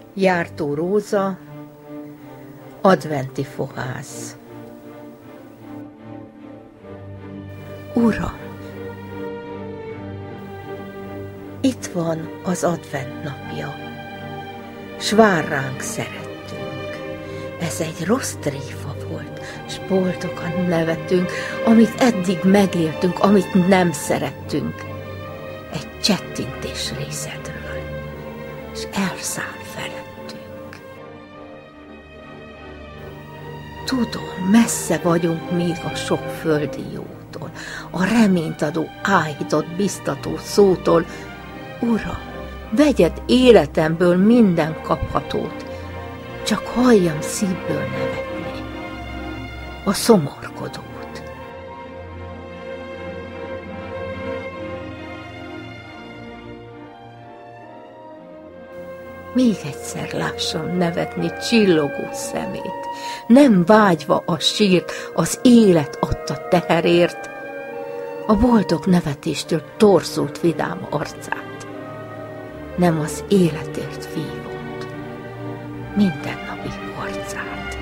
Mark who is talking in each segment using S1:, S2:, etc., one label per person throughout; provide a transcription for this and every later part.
S1: Jártó Róza, adventi fohász. Uram, itt van az advent napja, s vár ránk szerettünk. Ez egy rossz tréfa volt, s boldogan nevettünk, amit eddig megéltünk, amit nem szerettünk. Egy csettintés részedről, s elszáll felettünk. Tudom, messze vagyunk még a sok földi jótól, a reményt adó, áhított, biztató szótól. Uram, vegyed életemből minden kaphatót, csak halljam szívből nevetni a szomorkodót. Még egyszer lássam nevetni csillogó szemét, nem vágyva a sírt, az élet adta teherért, a boldog nevetéstől torzult vidám arcát, nem az életért vívott mindennapi harcát.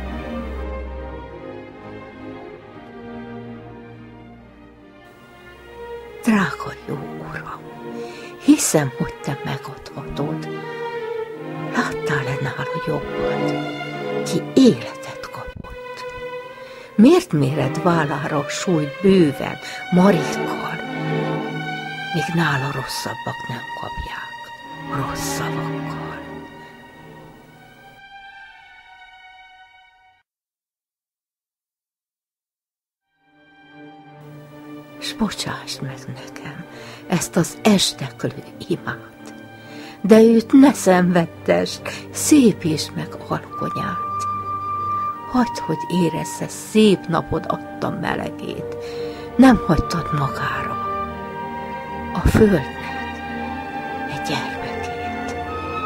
S1: Drága jó Uram, hiszem, hogy Te megadhatod. Láttál-e nála jobbat, ki életet kapott? Miért méred vállára a súlyt bőven, marékkal, míg nála rosszabbak nem kapják rossz szavakkal? S bocsáss meg nekem ezt az esteklő imát, de őt ne szenvedtesd, szépítsd meg alkonyát. Hagyd, hogy érezze, szép napod adta melegét, nem hagytad magára a földnek egy gyermekét.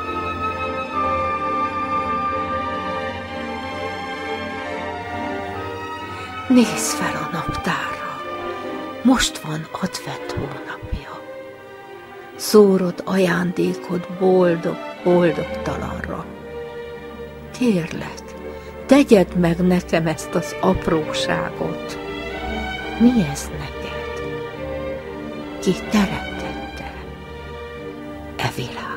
S1: Nézz fel a naptárra, most van advent hónapja. Szórod ajándékod boldog-boldogtalanra. Kérlek, tegyed meg nekem ezt az apróságot. Mi ez neked? Ki teremtette e világot?